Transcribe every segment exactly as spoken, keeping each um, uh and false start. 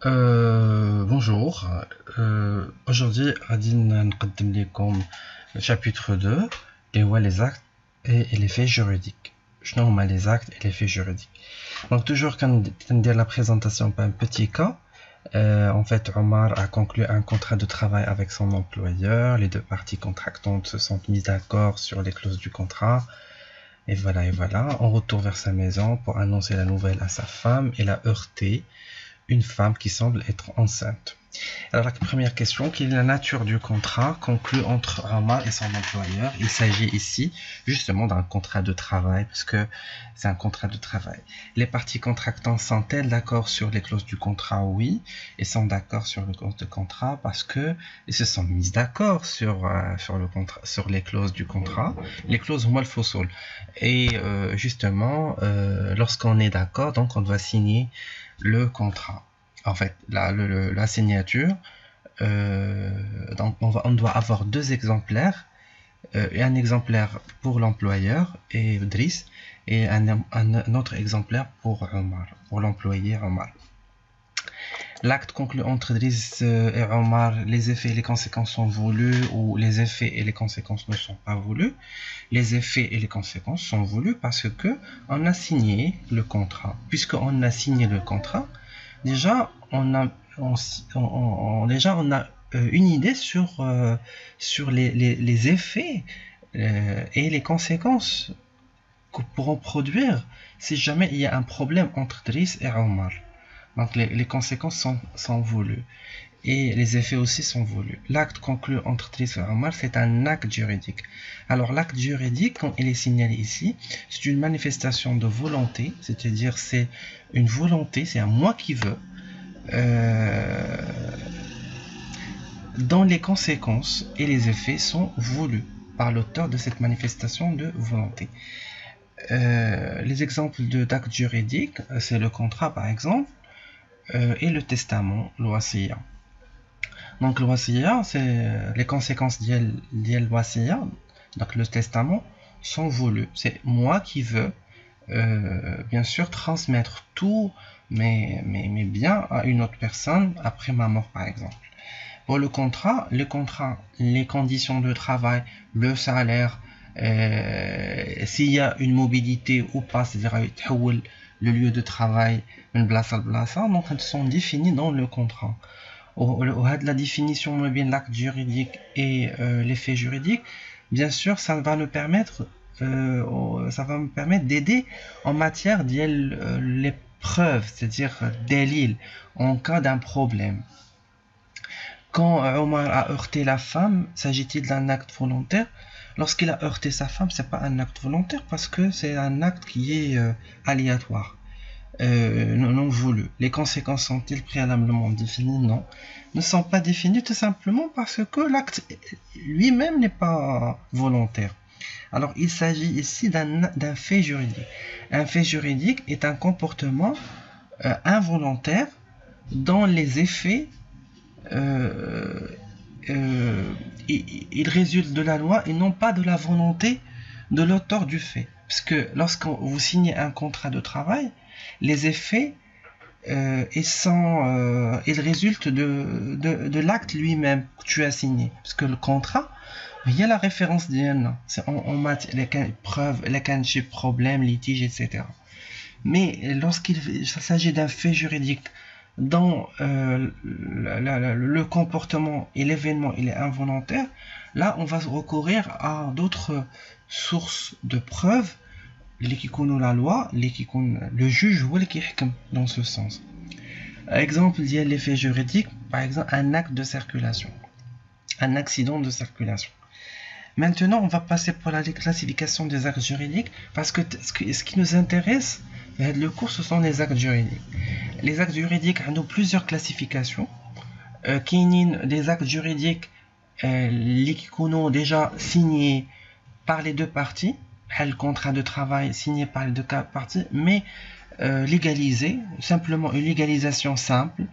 Euh, bonjour. Euh, aujourd'hui, Adine نقدم لكم chapitre deux et voit les actes et, et les faits juridiques. Je nomme les actes et les faits juridiques. Donc toujours quand on dit la présentation par un petit cas, euh, en fait Omar a conclu un contrat de travail avec son employeur. Les deux parties contractantes se sont mises d'accord sur les clauses du contrat. Et voilà, et voilà. En retour vers sa maison pour annoncer la nouvelle à sa femme, il a heurté une femme qui semble être enceinte. Alors la première question, quelle est la nature du contrat conclu entre Omar et son employeur? Il s'agit ici justement d'un contrat de travail, parce que c'est un contrat de travail. Les parties contractantes sont-elles d'accord sur les clauses du contrat? Oui, et sont d'accord sur les clauses de contrat parce que ils se sont mis d'accord sur euh, sur le contrat, sur les clauses du contrat. Les clauses mal fossoul. Et euh, justement, euh, lorsqu'on est d'accord, donc on doit signer le contrat. En fait, la, le, la signature, euh, donc on, va, on doit avoir deux exemplaires, euh, et un exemplaire pour l'employeur et Driss, et un, un, un autre exemplaire pour Omar, pour l'employé Omar. L'acte conclu entre Driss et Omar, les effets et les conséquences sont voulus ou les effets et les conséquences ne sont pas voulus. Les effets et les conséquences sont voulus parce que on a signé le contrat. Puisqu'on a signé le contrat, déjà on a, on, on, on, déjà on a une idée sur, euh, sur les, les, les effets euh, et les conséquences que pourront produire si jamais il y a un problème entre Driss et Omar. Donc les, les conséquences sont, sont voulues et les effets aussi sont voulus. L'acte conclu entre Driss et Omar, c'est un acte juridique. Alors l'acte juridique, quand il est signalé ici, c'est une manifestation de volonté, c'est-à-dire c'est une volonté, c'est un moi qui veux, euh, dont les conséquences et les effets sont voulus par l'auteur de cette manifestation de volonté. Euh, les exemples d'actes juridiques, c'est le contrat par exemple, euh, et le testament, l'wasiya. Donc l'wasiya, c'est les conséquences de l'wasiya, donc le testament, sont voulues. C'est moi qui veux, euh, bien sûr, transmettre tous mes, mes, mes biens à une autre personne après ma mort par exemple. Pour le contrat, le contrat, les conditions de travail, le salaire, euh, s'il y a une mobilité ou pas, c'est-à-dire le lieu de travail, une blasa blasa, donc elles sont définies dans le contrat. La définition de l'acte juridique et euh, l'effet juridique, bien sûr, ça va nous permettre, euh, ça va me permettre d'aider en matière de euh, les preuves, c'est-à-dire délil, en cas d'un problème. Quand Omar a heurté la femme, s'agit-il d'un acte volontaire? Lorsqu'il a heurté sa femme, c'est pas un acte volontaire parce que c'est un acte qui est euh, aléatoire, euh, non, non voulu. Les conséquences sont-elles préalablement définies? Non, ne sont pas définies tout simplement parce que l'acte lui-même n'est pas volontaire. Alors il s'agit ici d'un fait juridique. Un fait juridique est un comportement euh, involontaire dont les effets Euh, euh, il, il résulte de la loi et non pas de la volonté de l'auteur du fait. Parce que lorsque vous signez un contrat de travail, les effets euh, ils, sont, euh, ils résultent de, de, de l'acte lui-même que tu as signé. Parce que le contrat, il y a la référence d'I N, c'est en, en matière les preuves, les problèmes, litiges, et cetera. Mais lorsqu'il s'agit d'un fait juridique dont euh, la, la, la, le comportement et l'événement il est involontaire, là on va recourir à d'autres sources de preuves, les qui connaissent la loi, les qui connaissent le juge ou les qui dans ce sens. Exemple, il y a l'effet juridique, par exemple un acte de circulation, un accident de circulation. Maintenant on va passer pour la classification des actes juridiques parce que ce qui nous intéresse le cours, ce sont les actes juridiques. Les actes juridiques ont plusieurs classifications. Euh, des actes juridiques euh, qui sont déjà signés par les deux parties, le contrat de travail signé par les deux parties, mais euh, légalisé, simplement une légalisation simple,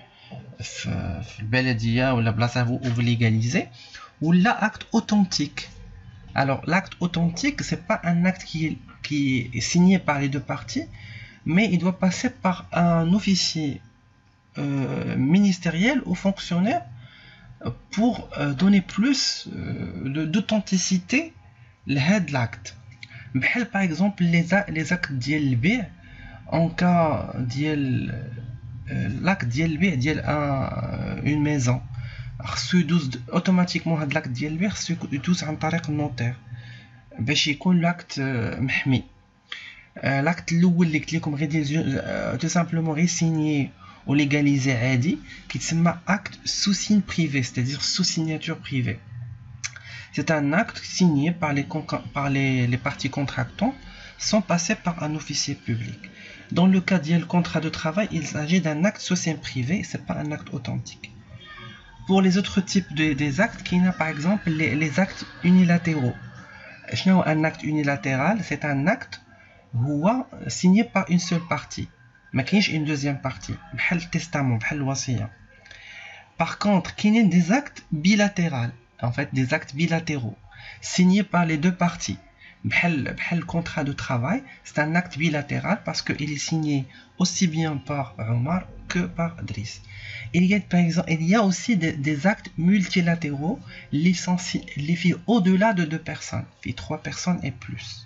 le beladia ou la place à vous vous légalisez, ou l'acte authentique. Alors l'acte authentique, c'est pas un acte qui est, qui est signé par les deux parties, mais il doit passer par un officier euh, ministérielle ou fonctionnaire pour euh, donner plus euh, d'authenticité à l'acte. Par exemple, les, les actes ديال البيع en cas ديال l'acte ديال البيع ديال une maison خصو يدوز automatiquement هاد l'acte ديال البيع خصو يدوز عن طريق النوتير باش يكون l'acte محمي. l'acte الاول اللي قلت لكم غير tout simplement غير signé ou légalisé عادي كيتسمى acte sous signe privé, c'est-à-dire sous signature privée. C'est un acte signé par les, par les, les parties contractantes sans passer par un officier public. Dans le cas du contrat de travail, il s'agit d'un acte sous signe privé, ce n'est pas un acte authentique. Pour les autres types de, des actes, il y a par exemple les, les actes unilatéraux. Un acte unilatéral, c'est un acte signé par une seule partie. Mais il y a une deuxième partie, le testament, le wasiya. Par contre, il y a des actes bilatéraux. En fait, des actes bilatéraux signés par les deux parties. Le contrat de travail, c'est un acte bilatéral parce qu'il est signé aussi bien par Omar que par Driss. Il y a, par exemple, il y a aussi des, des actes multilatéraux licenciés au-delà de deux personnes, trois personnes et plus.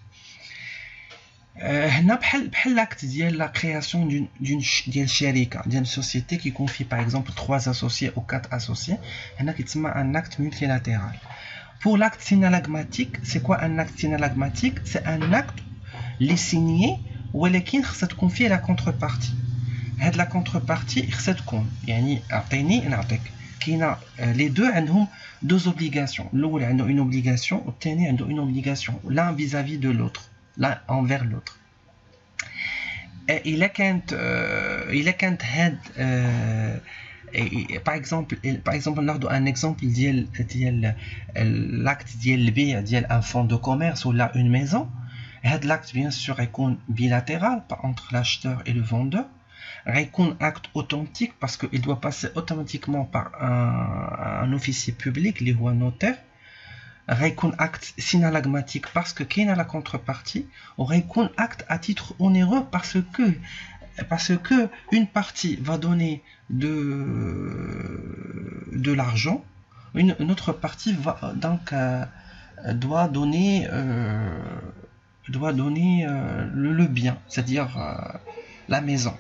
هنا بحال بحال l'acte ديال la création d'une d'une ديال شركه ديال société qui confie par exemple trois associés ou quatre associés هنا كيتسمى un acte multilatéral. Pour l'acte synalagmatique, c'est quoi un acte synalagmatique? C'est un acte les signé ولكن خصها تكون فيه la contrepartie. هاد la contrepartie خصها تكون يعني اعطيني نعطيك كاينه les deux عندهم deux obligations. الاول عنده une obligation والثاني عنده une obligation l'un vis-à-vis de l'autre, l'un envers l'autre. إلا كانت إلا كانت هاد par exemple par exemple ناخذ un exemple ديال ديال l'acte ديال البيع ديال un fonds de commerce ou là une maison. هاد l'acte bien sûr يكون bilatéral entre l'acheteur et le vendeur. يكون acte authentique parce qu'il doit passer automatiquement par un, un officier public اللي هو notaire. غيكون acte synalagmatique parce que qu'il y a la contrepartie, ou غيكون acte à titre onéreux parce que parce que une partie va donner de de l'argent, une, une autre partie va donc euh, doit donner euh, doit donner euh, le, le bien, c'est-à-dire euh, la maison.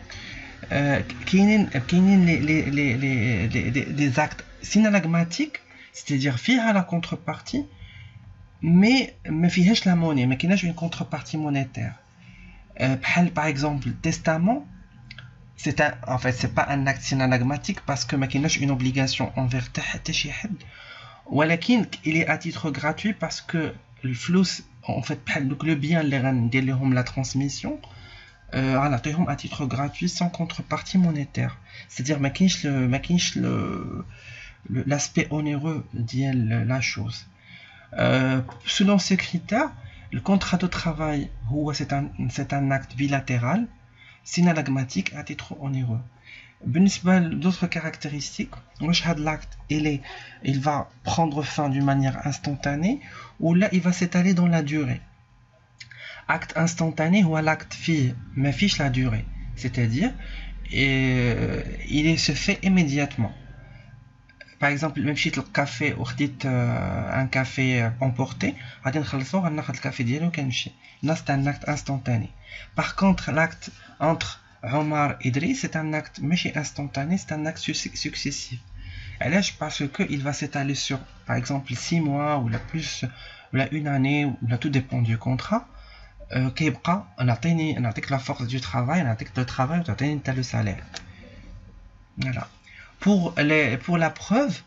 كاينين كاينين les les les les des actes synalagmatiques, c'est-à-dire فيها la contrepartie mais ما فيهاش la monnaie, ما كايناش une contrepartie monétaire. بحال par exemple le testament, c'est un en fait c'est pas un acte synalagmatique parce que ما كايناش une obligation envers حتى شي حد, ولكن il est à titre gratuit parce que الفلوس en fait بحال دوك le bien اللي غندير لهم la transmission غنعطيهم à titre gratuit sans contrepartie monétaire, c'est-à-dire ما كاينش ما كاينش l'aspect onéreux de la chose. Euh, selon ces critères, le contrat de travail c'est un, c'est un acte bilatéral synalagmatique à titre onéreux. D'autres caractéristiques, l'acte il, est, il va prendre fin d'une manière instantanée ou là il va s'étaler dans la durée. Acte instantané ou l'acte fi mais fiche la durée, c'est-à-dire et, il se fait immédiatement. Par exemple, même si le café ou euh, un café emporté, غادي نخلصو غناخد الكافي ديالو كنمشي. Là c'est un acte instantané. Par contre, l'acte entre Omar et Driss, c'est un acte ماشي instantané, c'est un acte successif. علاش? Parce que il va s'étaler sur par exemple six mois ou la plus ou la une année ou là tout dépend du contrat. كيبقى نعطيني نعطيك la force du travail, نعطيك le travail وتعطيني انت le salaire. Voilà. Pour, les, pour la preuve,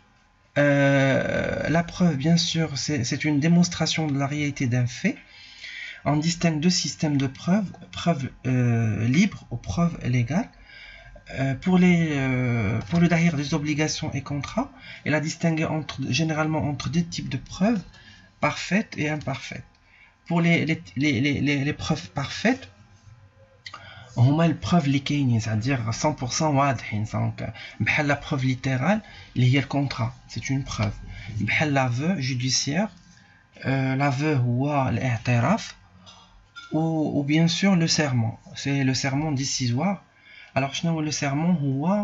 euh, la preuve, bien sûr, c'est une démonstration de la réalité d'un fait. On distingue deux systèmes de preuves, preuve euh, libre ou preuve légale. Euh, pour, les, euh, pour le dahir des obligations et contrats, il a distingué entre, généralement entre deux types de preuves, parfaites et imparfaites. Pour les, les, les, les, les preuves parfaites, هما البروف اللي كاينين, c'est-à-dire cent pour cent واضحين. دونك بحال لا بروف ليترال اللي هي الكونترا, c'est une preuve. بحال l'aveu judiciaire, euh, l'aveu هو الاعتراف, ou, ou bien sûr le serment, c'est le serment décisoire. Alors شنو le serment هو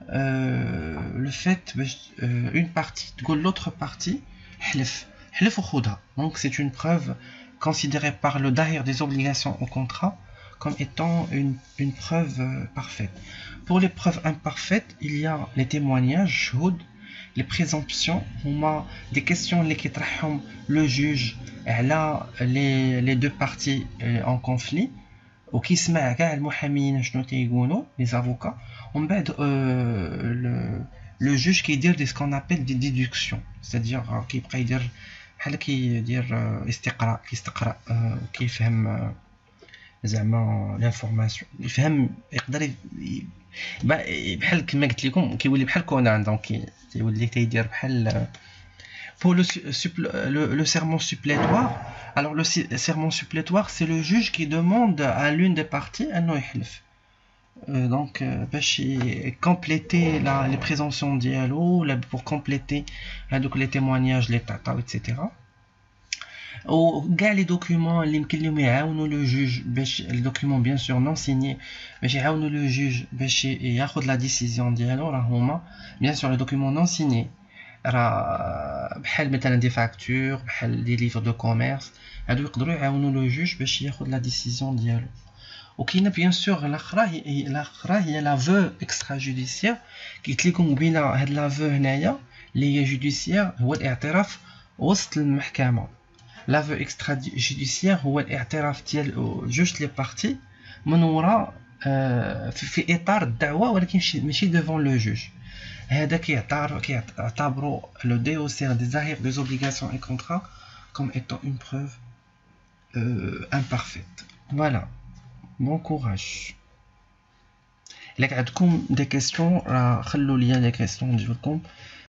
euh, le fait euh, une partie تقول l'autre partie حلف حلف وخدها. Donc c'est une preuve considérée par le dahir des obligations au contrat comme étant une, une preuve euh, parfaite. Pour les preuves imparfaites, il y a les témoignages, شهود, les présomptions, هما des questions اللي كيطرحهم le juge على les, les deux parties euh, en conflit وكيسمع كاع المحامين شنو تيقولوا les avocats ومن بعد le le juge كيدير ce qu'on appelle des déductions, c'est-à-dire كيبقى يدير بحال كيدير استقراء كيستقرا كيفهم زعما لانفورماسيون يفهم يقدر بحال كما قلت لكم كيولي بحال كونان دونك كيولي تيدير بحال. Pour le, le, le serment supplétoire, alors le serment supplétoire, c'est le juge qui demande à l'une des parties un noïhlef. Euh, donc, euh, compléter la, les présomptions de dialogue, pour compléter euh, donc les témoignages, les tata, et cetera. Ou les documents, le juge, les documents bien sûr non signés, le juge, il y a la décision de dialogue, bien sûr les documents non signés. بحال مثلا دي فاكتور بحال دي ليفر دو كوميرس هادو يقدروا يعاونوا لو جوج باش ياخذ لا ديسيزيون ديالو. وكاينه بيان سور الاخرى هي الاخرى هي لا فو اكسترا جوديسيير قلت لكم قبيله. هاد لا فو هنايا اللي هي جوديسيير هو الاعتراف وسط المحكمه. لا فو اكسترا جوديسيير هو الاعتراف ديال جوج لي بارتي من وراء في اطار الدعوه ولكن ماشي ديفون لو جوج. هذا كيعتبروا le déhausser des arrières des obligations et contrats comme étant une preuve euh, imparfaite. Voilà. Bon courage. إلا عندكم des questions خلوا لي les questions ديالكم.